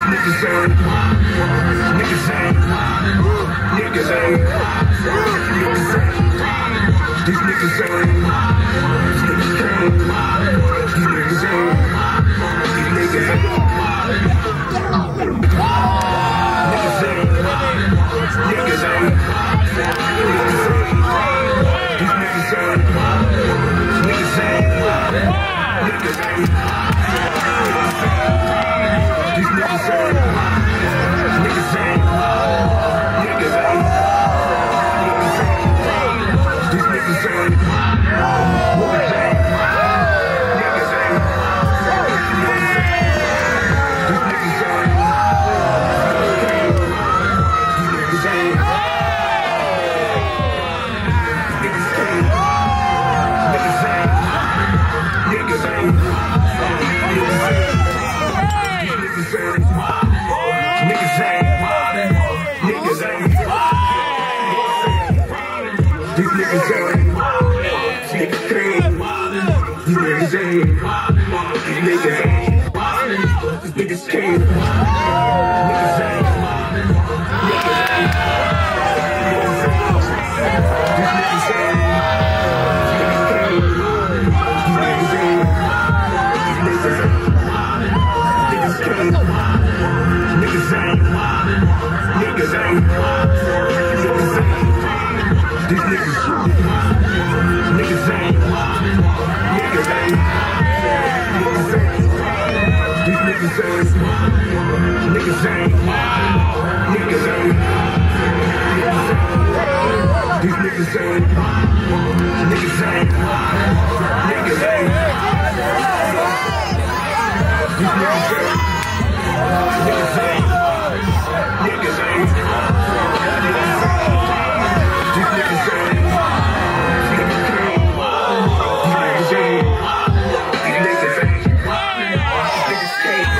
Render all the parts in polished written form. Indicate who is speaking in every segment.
Speaker 1: Niggas ain't. Niggas ain't. Niggas ain't. Niggas ain't. These niggas ain't. These niggas can't. These niggas ain't. These niggas ain't. Niggas ain't. Niggas ain't. Niggas ain't. These niggas ain't. Niggas ain't. Niggas ain't. These niggas ain't. Niggas ain't. Niggas ain't. These niggas ain't. Niggas ain't. Niggas ain't. These niggas ain't. These niggas ain't. Niggas can't. Niggas ain't. Niggas ain't. Niggas ain't. Niggas ain't. Niggas ain't. Niggas ain't. These niggas ain't. Niggas can't. These niggas ain't. These niggas ain't. These niggas can't. Niggas ain't. Niggas ain't. These niggas ain't. Niggas can't. These niggas ain't. These niggas ain't. Niggas can't. Niggas ain't. Niggas ain't. Niggas ain't. These niggas. Niggas ain't. Niggas ain't. Niggas ain't. These niggas ain't. Niggas ain't. Niggas ain't. These niggas ain't. Niggas ain't. Niggas ain't. These niggas ain't. Niggas ain't. Niggas ain't. These niggas ain't. Niggas can't. These niggas ain't. These niggas ain't. Niggas can't.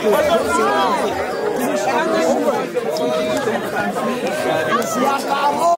Speaker 2: Acabou!